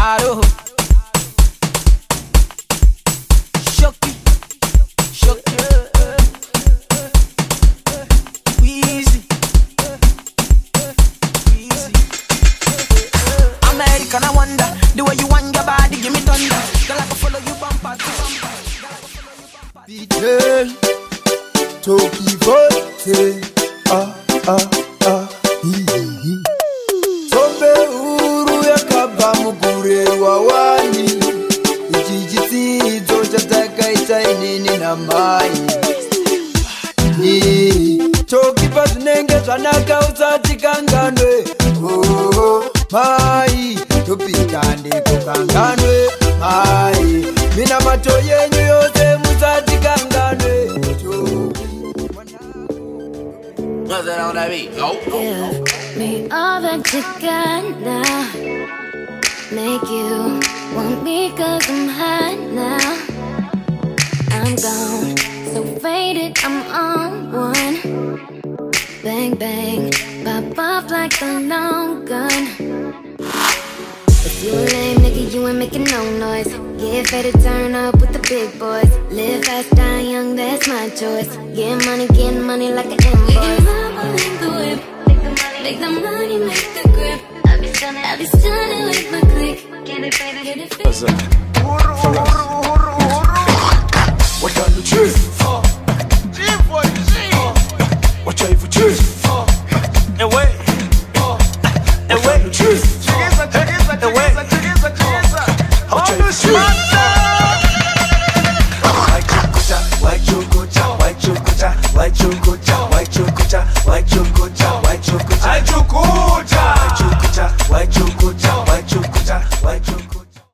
Aro. Shoki, shoki. Easy, easy. American, I wonder the way you want your body, give me thunder. Girl, I can follow you bumper to bumper. DJ Toki Vote, Sombe uru yakaba mukure wawani, ichichitizo chatakaita inini na mai. Toki patunenge zvanaka usati kanganwe, mai topikande kukanganwe, mai mina mato yenyu yose musati kanganwe. Nothing on that beat. Give me all that you got now. Make you want me cause I'm hot now. I'm gone, so faded, I'm on one. Bang, bang, pop off like a long gun. If you a lame nigga, you ain't making no noise. Get fed to turn up with the big boys. Live fast, die young, that's my choice. Get money like an invoice. Make the whip, make the money, make the grip. I be stunning with my click. Get it, baby, get it fixed. What can you choose? What can you choose? And wait, and wait, choose. and wait. Why